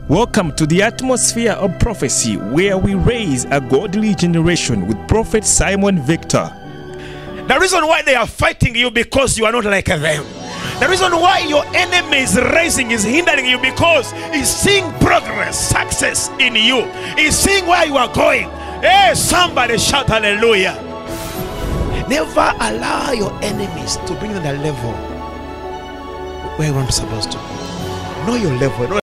Welcome to the atmosphere of prophecy, where we raise a godly generation with Prophet Simon Victor. The reason why they are fighting you because you are not like them. The reason why your enemy is raising, is hindering you, because he's seeing progress, success in you. He's seeing where you are going. Hey, somebody shout hallelujah. Never allow your enemies to bring you to the level where you are supposed to be. Know your level.